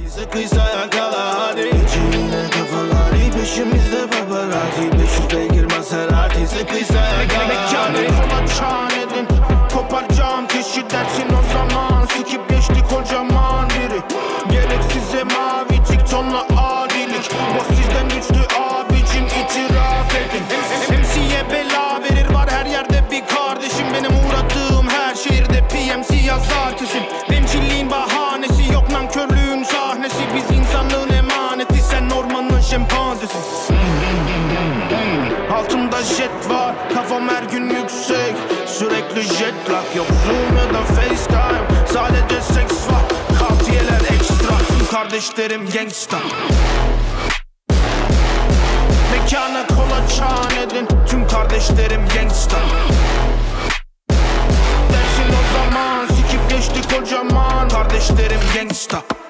Sıkıysa yakala hadi. Gece yine kafalar peşimizde paparazzi. 500 beygir Maserati. Sıkıysa yakala hadi. Kola çan edin, koparacağım keşi dersin o zaman. Sikip geçti kocaman biri. Gereksize mavi tik tonla adilik. Bu sizden güçlü abicim, itiraf edin. MC'ye bela verir, var her yerde bir kardeşim. Benim uğradığım her şehirde PMC yazar kesin. Bencilliğin bahanesi yok, nankörlüğün sahnesi. Biz insanlığın emaneti, sen ormanın şempanzesi. Altımda jet var, kafam her gün yüksek. Sürekli jet lag, yok Zoom ya da FaceTime. Sadece seks var, kafiyeler ekstra. Tüm kardeşlerim gangsta. Mekana kola çan edin, tüm kardeşlerim gangsta. Dersin o zaman, sikip geçti kocaman. Kardeşlerim gangsta.